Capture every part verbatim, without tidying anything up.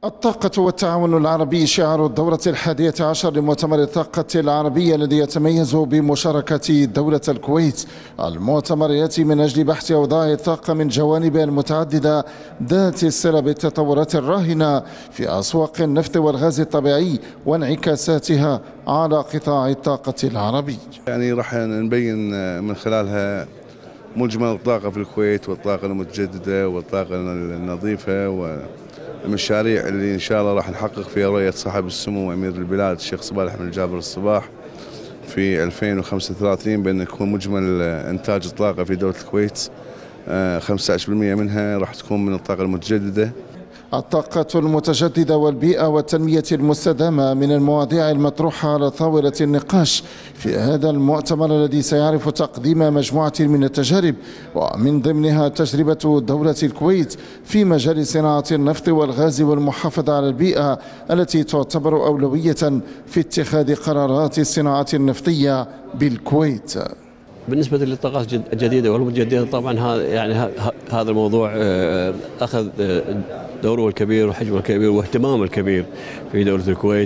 الطاقة والتعاون العربي شعار الدورة الحادية عشر لمؤتمر الطاقة العربية الذي يتميز بمشاركة دولة الكويت. المؤتمر يأتي من أجل بحث أوضاع الطاقة من جوانبها المتعددة ذات الصلة بالتطورات الراهنة في أسواق النفط والغاز الطبيعي وانعكاساتها على قطاع الطاقة العربي. يعني راح نبين من خلالها مجمل الطاقة في الكويت والطاقة المتجددة والطاقة النظيفة والمشاريع اللي إن شاء الله راح نحقق فيها رؤية صاحب السمو أمير البلاد الشيخ صالح بن جابر الصباح في ألفين وخمسة وثلاثين بأن يكون مجمل إنتاج الطاقة في دولة الكويت خمسة عشر بالمئة منها راح تكون من الطاقة المتجددة. الطاقة المتجددة والبيئة والتنمية المستدامة من المواضيع المطروحة على طاولة النقاش في هذا المؤتمر الذي سيعرف تقديم مجموعة من التجارب ومن ضمنها تجربة دولة الكويت في مجال صناعة النفط والغاز والمحافظة على البيئة التي تعتبر أولوية في اتخاذ قرارات الصناعة النفطية بالكويت. بالنسبة للطاقات الجديدة والمتجددة طبعا هذا يعني هذا الموضوع أخذ دوره الكبير وحجمه الكبير واهتمامه الكبير في دولة الكويت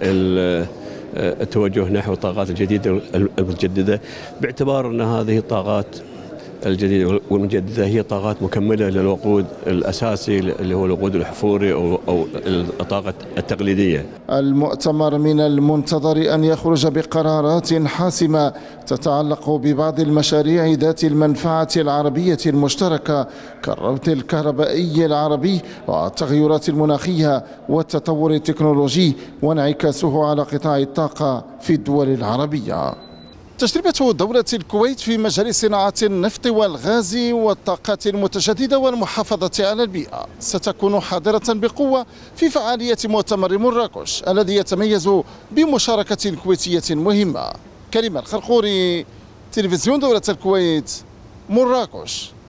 للتوجه نحو الطاقات الجديدة المتجددة، باعتبار أن هذه الطاقات الجديدة والمتجددة هي طاقات مكملة للوقود الأساسي اللي هو الوقود الأحفوري أو أو الطاقة التقليدية. المؤتمر من المنتظر أن يخرج بقرارات حاسمة تتعلق ببعض المشاريع ذات المنفعة العربية المشتركة كالربط الكهربائي العربي والتغيرات المناخية والتطور التكنولوجي وانعكاسه على قطاع الطاقة في الدول العربية. تجربة دولة الكويت في مجال صناعة النفط والغاز والطاقات المتجددة والمحافظة على البيئة ستكون حاضرة بقوة في فعالية مؤتمر مراكش الذي يتميز بمشاركة كويتية مهمة. كريم الخرقوري، تلفزيون دولة الكويت، مراكش.